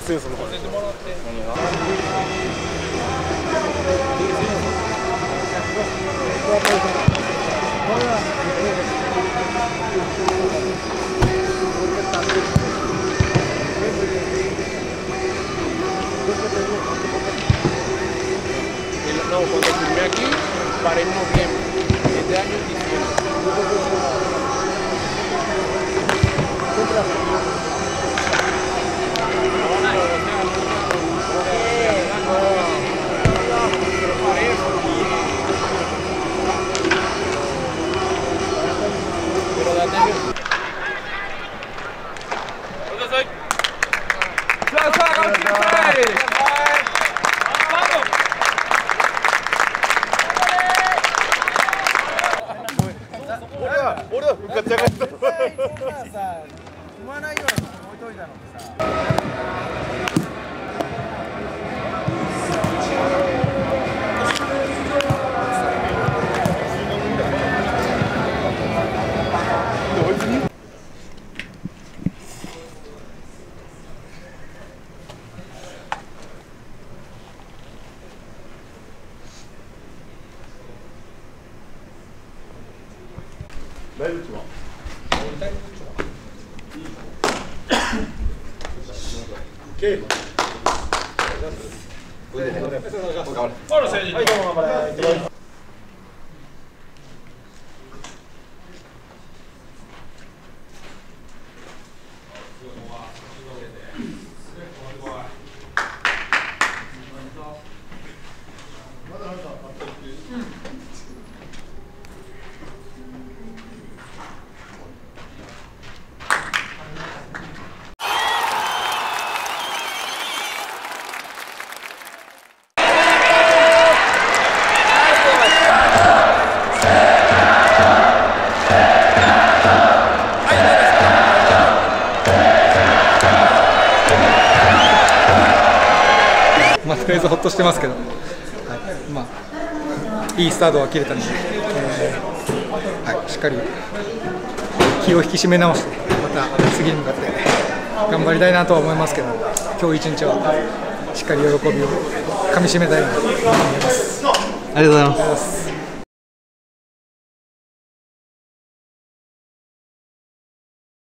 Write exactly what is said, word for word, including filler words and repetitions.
すよその教えてもらって。何が？No, cuando firmé aquí, paré en noviembre. Este año es diciembre. Pero date bien. ¿Dónde soy? ¡Sal, sal,俺は復活じゃないと。そんなさ、踏まないようなとこ置いといたのにさ。大仏は。오케이. Ahora sí. Ahí vamos para. まあ、とりあえずほっとしてますけど、はい、まあ、いいスタートは切れたので、えーはい、しっかり気を引き締め直して、また次に向かって頑張りたいなとは思いますけど、今日一日はしっかり喜びをかみしめたいなと思います。 ありがとうございます。